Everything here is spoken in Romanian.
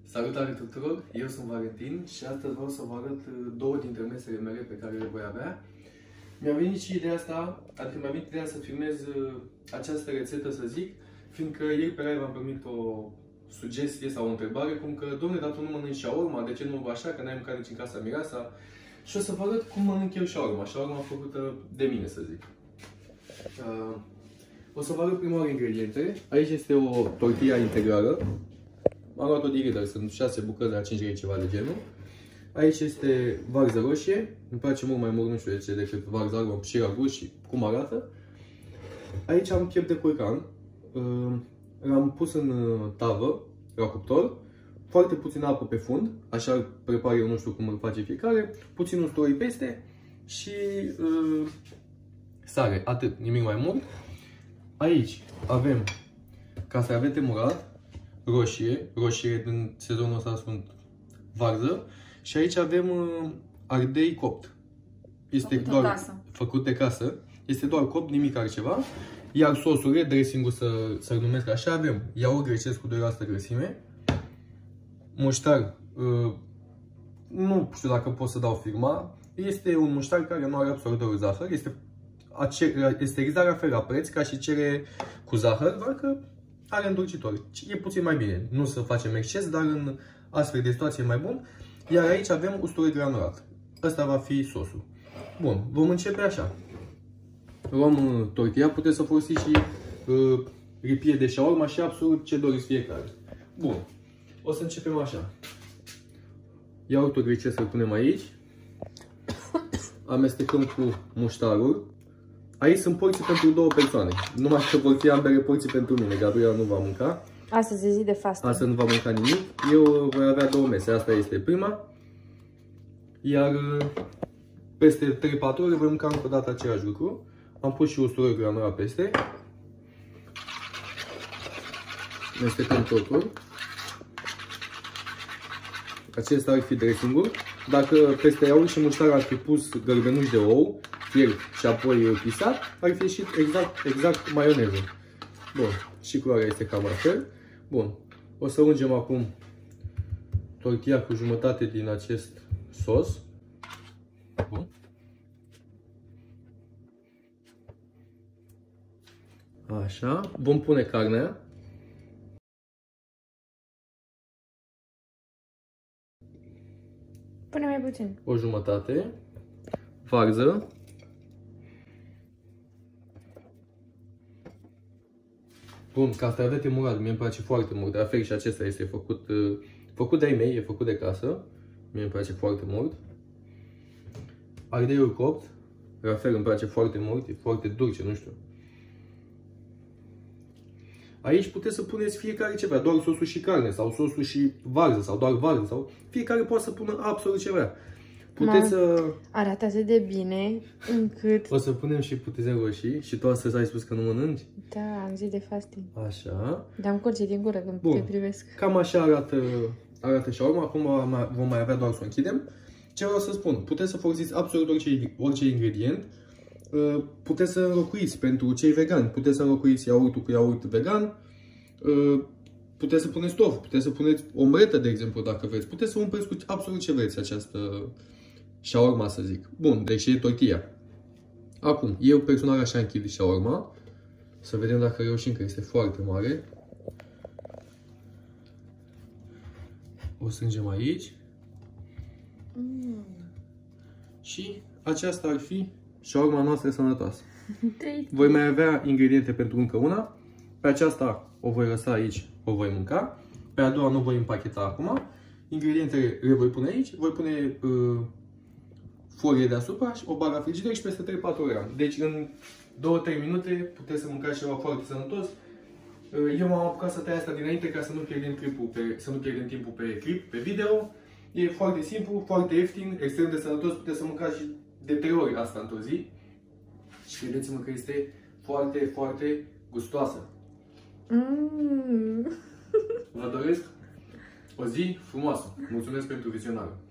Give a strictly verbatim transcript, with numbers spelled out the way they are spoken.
Salutare tuturor! Eu sunt Valentin și astăzi vreau să vă arăt două dintre mesele mele pe care le voi avea. Mi-a venit și ideea asta, adică mi-a venit ideea să filmez această rețetă, să zic, fiindcă ieri pe live am primit o sugestie sau o întrebare, cum că, dom'le, dar tu nu mănânci shawarma, de ce nu așa, că n-ai mâncat nici în casa mireasa? Și o să vă arăt cum mănânc eu shawarma, shawarma făcută de mine, să zic. Uh, o să vă arăt prima oară ingrediente. Aici este o tortilla interioară. Am luat-o din Lidl, sunt șase bucăți la cinci lei, ceva de genul. Aici este varză roșie, îmi place mult mai mult, nu știu de ce, decât varză albă și ragu și cum arată. Aici am piept de curcan, l-am pus în tavă, la cuptor, foarte puțină apă pe fund, așa îl prepar eu, nu știu cum îl face fiecare, puțin usturoi peste și uh, sare, atât, nimic mai mult. Aici avem castravete murat, roșie, roșie din sezonul ăsta sunt varză. Și aici avem uh, ardei copt. Este făcut doar casă. făcut de casă. Este doar copt, nimic altceva. Iar sosurile, dressing-ul să, să-l numesc așa, avem iaurt grecesc cu doi la sută grăsime, muștar, uh, nu știu dacă pot să dau firma, este un muștar care nu are absolut deloc zahăr, este, este exact la fel la preț ca și cere cu zahăr, doar că are îndulcitor. E puțin mai bine, nu să facem exces, dar în astfel de situație e mai bun. Iar aici avem usturoi granulat. Ăsta va fi sosul. Bun, vom începe așa. Luăm uh, tortilla, puteți să folosiți și uh, ripie de shawarma și absolut ce doriți fiecare. Bun, o să începem așa. Iaurtul grecesc să-l punem aici. Amestecăm cu muștarul. Aici sunt porții pentru două persoane. Numai că vor fi ambele porții pentru mine. Gabriela nu va mânca. Astăzi e zi de fasting. Astăzi nu va mânca nimic. Eu voi avea două mese. Asta este prima. Iar peste trei patru ore voi mânca încă o dată același lucru. Am pus și usturoi granulat peste. Mestecăm totul. Acesta ar fi dressing-ul. Dacă peste iaurt și muștar ar fi pus gălbenuși de ou, fiert și apoi pisat, ar fi ieșit exact, exact maioneză. Bun, și culoarea este cam la fel. Bun, o să ungem acum tortilla cu jumătate din acest sos. Bun. Așa, vom pune carnea. Pune mai puțin. O jumătate. Varză. Bun, castravete murat, mie îmi place foarte mult, la fel și acesta este făcut, făcut de-ai mei, e făcut de casă, mie îmi place foarte mult. Ardeiul copt, la fel îmi place foarte mult, e foarte dulce, nu știu. Aici puteți să puneți fiecare ce vrea, doar sosul și carne, sau sosul și varză, sau doar varză, sau fiecare poate să pună absolut ce vrea. Puteți să... Arată atât de bine încât... O să punem și putezeni roșii. Și tu astăzi ai spus că nu mănânci? Da, am zi de fasting. Așa. Dar am curge din gură când te privesc. Cam așa arată, arată shawarma. Acum vom mai avea doar să o închidem. Ce vreau să spun? Puteți să folosiți absolut orice, orice ingredient. Puteți să înlocuiți pentru cei vegani. Puteți să înlocuiți iaurtul cu iaurt vegan. Puteți să puneți tofu. Puteți să puneți omletă, de exemplu, dacă vreți. Puteți să umpleți cu absolut ce vreți această shawarma, să zic. Bun, deci e tortilla. Acum, eu personal așa închid shawarma. Să vedem dacă reușim, că este foarte mare. O strângem aici. Mm. Și aceasta ar fi shawarma noastră sănătoasă. Voi mai avea ingrediente pentru încă una. Pe aceasta o voi lăsa aici, o voi mânca. Pe a doua nu voi împacheta acum. Ingredientele le voi pune aici. Voi pune uh, folie deasupra și o bag la frigider și peste trei patru ore. Deci în două trei minute puteți să mâncați ceva foarte sănătos. Eu m-am apucat să tai asta dinainte ca să nu pierdem clipul pe, să nu pierdem timpul pe clip, pe video. E foarte simplu, foarte ieftin, extrem de sănătos. Puteți să mâncați și de trei ori asta într-o zi. Și credeți-mă că este foarte, foarte gustoasă. Mm. Vă doresc o zi frumoasă. Mulțumesc pentru vizionare.